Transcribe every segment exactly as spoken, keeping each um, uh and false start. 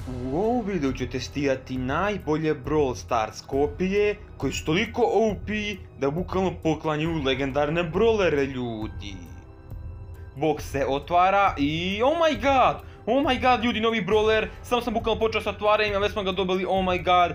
U ovom videu ću testirati najbolje Brawl Stars kopije koji su toliko O P da bukvalno poklanjaju legendarne brawlere, ljudi. Box se otvara i oh my god! Oh my god, ljudi, novi brawler. Samo sam bukvalno počeo sa otvaranjem, a već smo ga dobili, oh my god.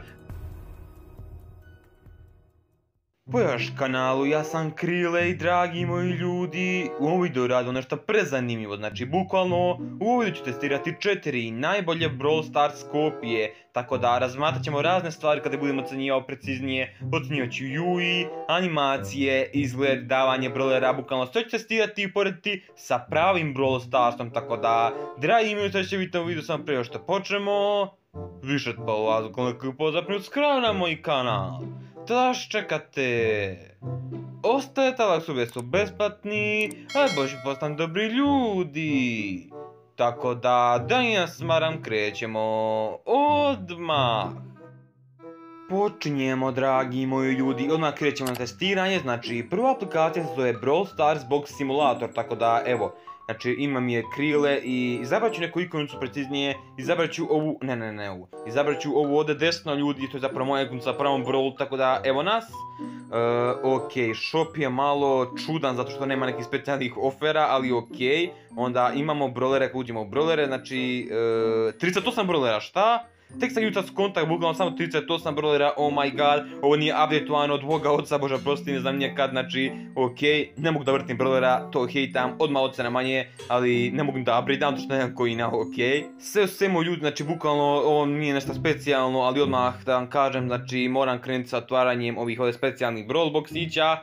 Po još kanalu, ja sam Krilej, dragi moji ljudi. U ovom videu radimo nešto prezanimljivo, znači bukvalno u ovom videu ću testirati četiri najbolje Brawl Stars kopije. Tako da razmatrat ćemo razne stvari kada budemo ocenjivao preciznije. Ocenjivat ću U I, animacije, izgled, davanje brawlera, bukvalno sve ću testirati i porediti sa pravim Brawl Starsom. Tako da, dragi moji, sve će vidjeti u videu samo prije što počnemo. Više pa vas koliko pozapnut skraju na moj kanal. Da što čekate? Ostajete ali su su besplatni, a boži postan dobri ljudi. Tako da, da ja smaram, krećemo odmah. Počinjemo, dragi moji ljudi, odmah krećemo na testiranje. Znači, prva aplikacija se zove Brawl Stars Box Simulator, tako da, evo. Znači, imam je Krile i izabrat ću neku ikonicu preciznije, izabrat ću ovu, ne ne ne ovu, izabrat ću ovu ovdje desno, ljudi, to je zapravo moja ikonica sa pravom Brawl, tako da, evo nas. Ok, shop je malo čudan zato što nema nekih specijalnih ofera, ali ok. Onda imamo brawlere, ako uđemo u brawlere, znači, trideset osam brawlera, šta? Tek sam jučas kontakt, bukvalno samo trideset osam brawlera, oh my god, ovo nije updateovano od Boga oca, boža prosti, ne znam nije kad, znači, ok, ne mogu da vrtim brawlera, to hejtam, odmah ocena manje, ali ne mogu da upgradeam, to što nemam coina, ok. Sve u svemu, ljudi, znači, bukvalno, ovo nije nešto specijalno, ali odmah da vam kažem, znači, moram krenuti sa otvaranjem ovih ovdje specijalnih brawl boxića.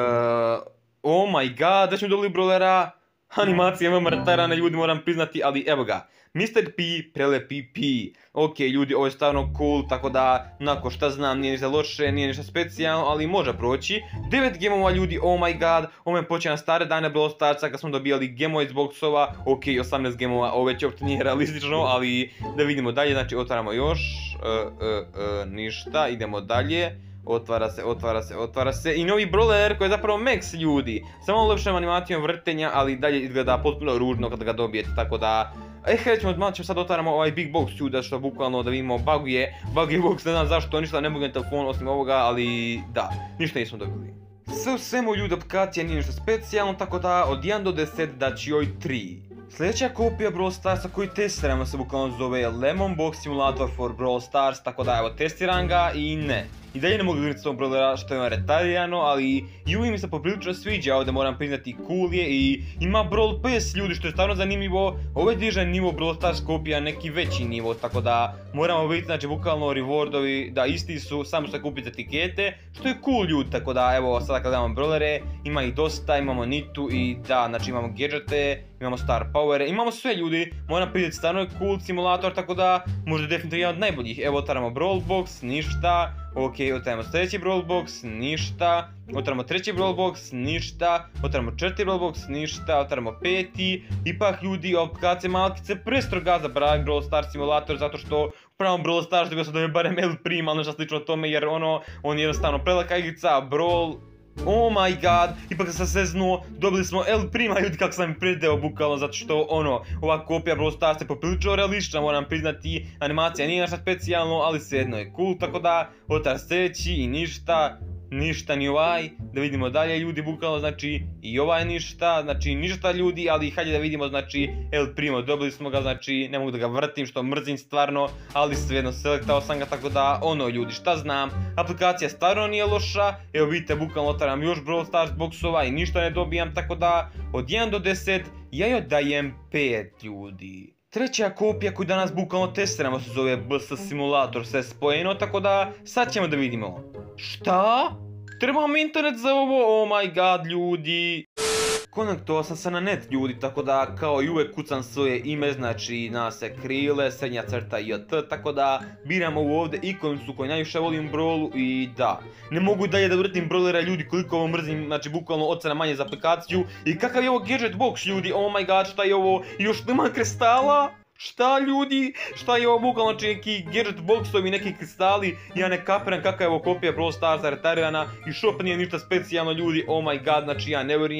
Oh my god, da ćemo dobili brawlera, animacije veoma retarane, ljudi, moram priznati, ali evo ga. mister P, prelepi P. Ok, ljudi, ovo je stvarno cool, tako da, onako, šta znam, nije ništa loše, nije ništa specijalno, ali može proći. devet gemova, ljudi, oh my god, ovo me počeo na stare dane Brawl Starsa kad smo dobijali gemove iz boksova. Ok, osamnaest gemova, ovo već uopće nije realistično, ali da vidimo dalje, znači, otvaramo još, uh, uh, uh, ništa, idemo dalje. Otvara se, otvara se, otvara se i novi brawler koji je zapravo Max, ljudi. Samo lepšom animacijom vrtenja, ali dalje izgleda potpuno ružno kada ga dobijete, tako da... E, krećemo, malo ćemo sad otvaramo ovaj big box, ljudi, što bukvalno da vidimo buguje. Buguje box, ne znam zašto, ništa ne mogu na telefonu osim ovoga, ali da, ništa nismo dobili. Sve u svemu, ljudi, aplikacija nije ništa specijalno, tako da od jedan do deset daći joj tri. Sljedeća kopija Brawl Starsa koju testiramo se bukvalno zove Lemon Box Simulator for Brawl Stars, tako da evo testiram ga i ne. I dalje ne mogu vidjeti s ovog brawlera što je retarijano, ali U I mi se poprilično sviđa, ovdje moram priznati cool je i ima Brawl Pass, ljudi, što je stvarno zanimljivo. Ovo je diže nivo Brawl Stars kopija, neki veći nivo, tako da moramo vidjeti, znači bukvalno rewardovi da isti su, samo što kupite etikete, što je cool, ljudi, tako da evo sada kad imamo brawlere, ima ih dosta, imamo Nitu i da, znači imamo gadgete, imamo star powere, imamo sve, ljudi, moram priznati, stvarno je cool simulator, tako da možda je definitivno jedan od najboljih. Evo otvaramo Brawl Box, ništa. Ok, otvaramo sljedeći Brawl Box, ništa. Otvaramo treći Brawl Box, ništa. Otvaramo četiri Brawl Box, ništa. Otvaramo peti. Ipak, ljudi, aplikacija malkice prestroga za pravi Brawl Stars simulator, zato što u pravom Brawl Stars dobio se da je barem El Primo, ali nešto slično tome, jer ono, on je jednostavno prelaka igrica, Brawl... Oh my god, ipak sam se znuo, dobili smo El Prima, ljudi, kako sam im predeo bukvalno, zato što ono, ova kopija Brawl Stars je poprilično realistična, moram priznati, animacija nije naša specijalno, ali svejedno je cool, tako da, otar sljedeći i ništa, ništa ni ovaj, da vidimo dalje, ljudi, bukvalno, znači, i ovaj ništa, znači, ništa, ljudi, ali hajde da vidimo, znači, El Primo, dobili smo ga, znači, ne mogu da ga vrtim, što mrzim stvarno, ali svejedno, selektao sam ga, tako da, ono, ljudi, šta znam, aplikacija stvarno nije loša, evo vidite, bukvalno otvaram još Brawl Stars boxova i ništa ne dobijam, tako da, od jedan do deset, ja joj dajem pet, ljudi. Treća kopija koju danas bukvalno testiramo se zove B S Simulator, sve spojeno, tako da sad ćemo da vidimo. Šta? Trebam internet za ovo, oh my god, ljudi. Konektovao sam se na net, ljudi, tako da kao i uvek kucam svoje ime, znači nas se Krile, srednja crta J T, tako da biram ovu ovdje ikonicu koju najviše volim Brawlu i da. Ne mogu dalje da vrtim brawlera, ljudi, koliko ovo mrzim, znači bukvalno ocena manje za aplikaciju. I kakav je ovo gadget box, ljudi, oh my god, šta je ovo, još nema kristala? Šta, ljudi? Šta je ovo bukvalno, znači neki gadget boxovi, neki kristali, ja ne kapiram kakva je ovo kopija Brawl Starsa retarirana i shop nije ništa specijalno, ljudi, oh my god, znači ja ne vjerujem.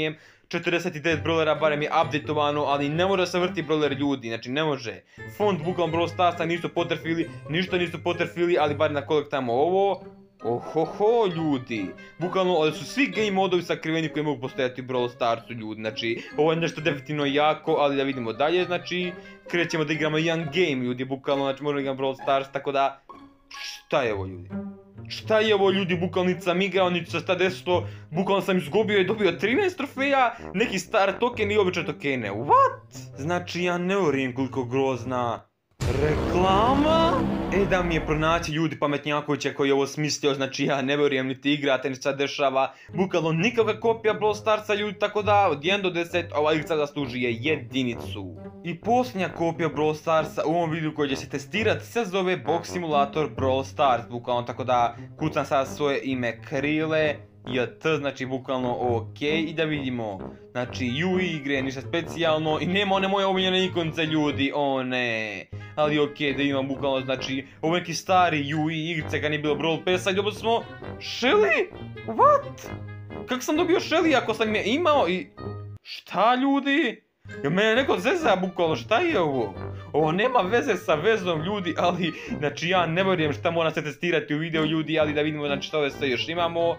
četrdeset devet brawlera, barem je updateovano, ali ne može se vrti brawler ljudi, znači ne može. Font bukvalno Brawl Starsa nisu potrefili, ništa nisu potrefili, ali bar na kolektamo ovo. Ohoho, ljudi, bukvalno ovdje su svi game modovi sakriveni koji mogu postojati u Brawl Starsu, ljudi, znači ovo je nešto definitivno jako, ali da vidimo dalje, znači krećemo da igramo jedan game, ljudi, bukvalno, znači možemo igramo Brawl Stars, tako da, šta je ovo, ljudi? Šta je ovo, ljudi, bukvalno niti sam igrao, niti se šta desilo, bukvalno sam izgubio i dobio trinaest trofeja, neki star token i obične tokene, what? Znači ja ne vjerujem koliko grozna reklama. E da mi je pronaći ljudi pametnjakovića koji je ovo smislio, znači ja ne vjerujem niti igrate, niti sad dešava, bukvalno nikakva kopija Brawl Starsa, ljudi, tako da od jedan do deset ova igrica zaslužuje jedinicu. I posljednja kopija Brawl Starsa u ovom videu koji će se testirati se zove Box Simulator Brawl Stars, bukvalno, tako da kucam sad svoje ime Krile, J T, znači bukvalno ok, i da vidimo, znači U I igre, ništa specijalno, i nema one moje omiljene ikonce, ljudi, o ne, ali ok, da imam bukvalno, znači, ovo neki stari U I igrice kad nije bilo Brawl Passa i dobili smo Shelly? What? Kako sam dobio Shelly ako sam je imao i... Šta, ljudi? Jel mene neko zeza bukvalno, šta je ovo? Ovo nema veze sa vezom, ljudi, ali, znači ja ne vjerujem šta mora se testirati u videu, ljudi, ali da vidimo, znači što ove sve još imamo.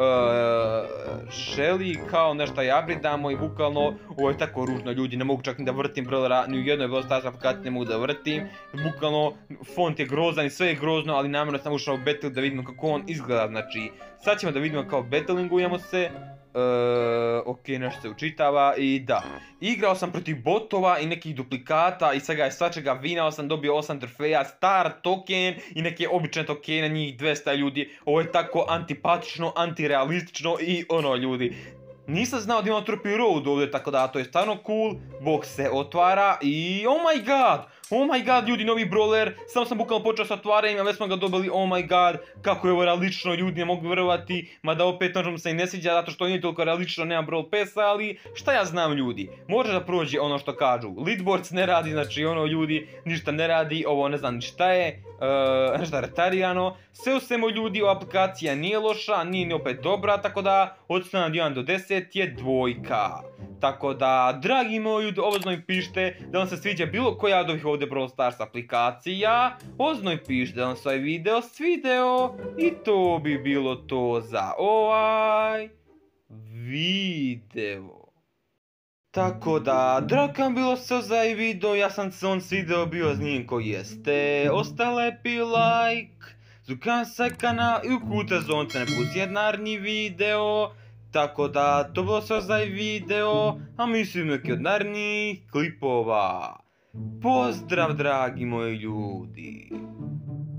Shelly kao nešto jabridamo i bukvalno, ovo je tako ružno, ljudi, ne mogu čak ni da vrtim brawlera, ni u jednoj Brawl Stars aplikaciji ne mogu da vrtim. Bukvalno, font je grozan i sve je grozno, ali namjerno sam ušao u battle da vidimo kako on izgleda, znači, sad ćemo da vidimo kao battlingujemo se. Uh, ok, nešto se učitava i da. Igrao sam protiv botova i nekih duplikata i svega je svačega vinao sam, dobio osam trofeja, star token i neke obične tokene, njih dvesta, ljudi. Ovo je tako antipatično, antirealistično i ono, ljudi. Nisam znao da imam Tropi Road ovdje, tako da to je stvarno cool. Box se otvara i oh my god! Oh my god, ljudi, novi brawler, samo sam bukvalno počeo sa otvaranjem, ali smo ga dobili, oh my god, kako je ovo realično, ljudi, ne mogu vjerovati, mada opet možda se i ne sviđa, zato što nije toliko realično, nema Brawl Passa, ali šta ja znam, ljudi, može da prođe ono što kažu, Leadboards ne radi, znači ono, ljudi, ništa ne radi, ovo ne znam ni šta je, uh, nešto retarijano, sve u svemu, ljudi, ova aplikacija nije loša, nije ni opet dobra, tako da, ocena od jedan do deset je dvojka. Tako da, dragi moji ljudi, obozno mi pišite da vam se sviđa bilo koja od ovih ovdje Brawl Stars aplikacija. Obozno mi pišite da vam se ovaj video svideo. I to bi bilo to za ovaj video. Tako da, drago mi bilo se za ovaj video, ja sam se on svideo bio znijem koji jeste. Ostale pi like, zukam se kanal i ukuta zvonce ne pusti jednarnji video. Tako da, to bilo sve za ovaj video, a mislim neki od narednih klipova. Pozdrav, dragi moji ljudi!